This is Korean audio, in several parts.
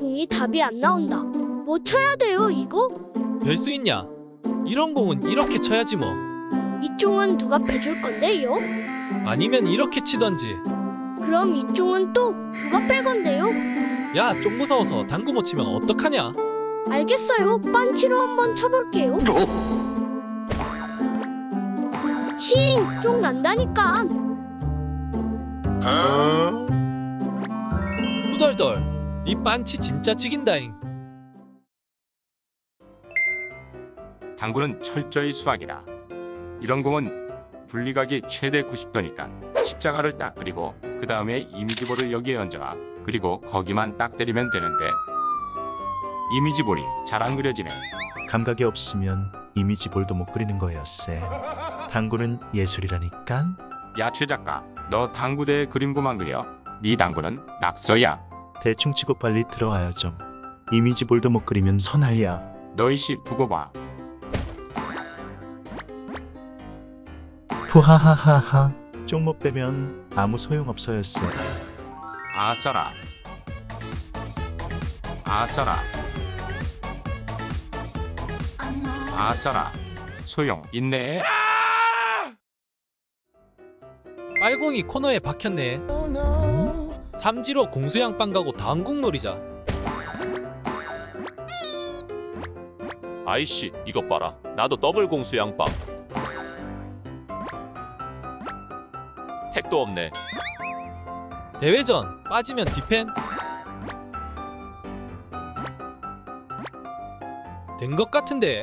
공이 답이 안 나온다. 뭐 쳐야 돼요, 이거? 별 수 있냐? 이런 공은 이렇게 쳐야지 뭐. 이 총은 누가 빼줄 건데요? 아니면 이렇게 치던지. 그럼 이 총은 또 누가 뺄 건데요? 야, 좀 무서워서 당구 못 치면 어떡하냐? 알겠어요. 빤치로 한번 쳐볼게요. 힝! 쪽 난다니까. 후덜덜, 니 빤치 진짜 찍인다잉. 당구는 철저히 수학이다. 이런 공은 분리각이 최대 90도니까 십자가를 딱 그리고 그 다음에 이미지볼을 여기에 얹어라. 그리고 거기만 딱 때리면 되는데 이미지볼이 잘 안 그려지네. 감각이 없으면 이미지볼도 못 그리는 거였세. 당구는 예술이라니깐. 야, 최 작가, 너 당구대에 그림고만 그려? 네 당구는 낙서야. 대충 치고 빨리 들어와요 좀. 이미지볼도 못 그리면 서난리야. 너이씨 두고 봐. 푸하하하하. 쪽 못 빼면 아무 소용없어였어. 아싸라. 아싸라. 아싸라. 소용 있네. 빨공이 코너에 박혔네. 삼지로 공수양빵 가고 다음 공 노리자. 아이씨, 이것 봐라. 나도 더블 공수양빵. 택도 없네. 대회전 빠지면 디펜. 된 것 같은데.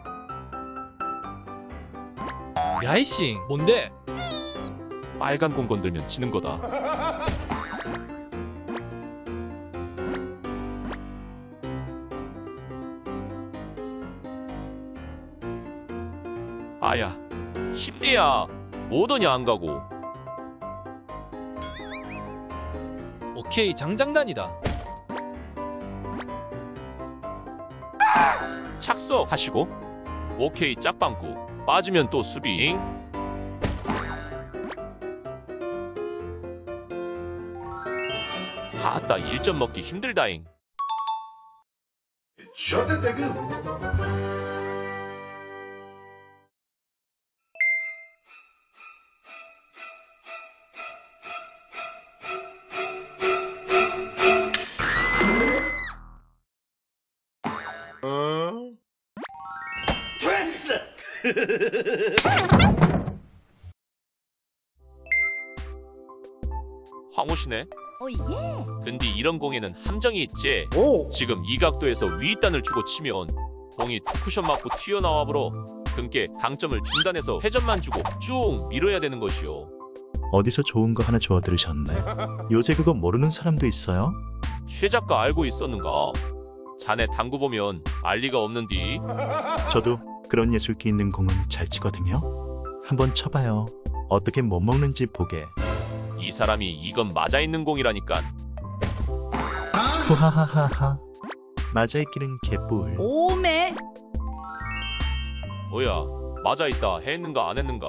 야이씨, 뭔데? 빨간 공 건들면 지는 거다. 아야, 힘내야. 뭐더냐 안 가고. 오케이, 장장단이다. 착석하시고. 오케이, 짝방구. 빠지면 또 수비잉. 아따, 1점 먹기 힘들다잉. 됐어! 황호시네. 오예. 근데 이런 공에는 함정이 있지. 지금 이 각도에서 위단을 주고 치면 공이 투쿠션 맞고 튀어나와버려. 그니까 당점을 중단해서 회전만 주고 쭉 밀어야 되는 것이오. 어디서 좋은 거 하나 주워 들으셨네. 요새 그거 모르는 사람도 있어요? 최 작가 알고 있었는가? 자네 당구 보면 알 리가 없는디. 저도 그런 예술기 있는 공은 잘 치거든요. 한번 쳐봐요. 어떻게 못 먹는지 보게. 이 사람이 이건 맞아 있는 공이라니까. 후하하하하. 맞아있기는 개뿔. 오메. 뭐야, 맞아 있다. 했는가 안 했는가?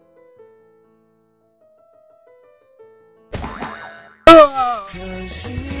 Cause you